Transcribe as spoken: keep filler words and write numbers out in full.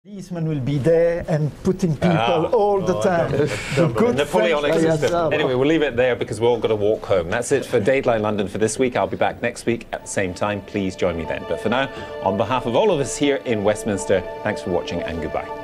Policemen will be there and putting people ah, all the oh, time. The good Napoleonic system. Anyway, we'll leave it there because we're all going to walk home. That's it for Dateline London for this week. I'll be back next week at the same time. Please join me then. But for now, on behalf of all of us here in Westminster, thanks for watching and goodbye.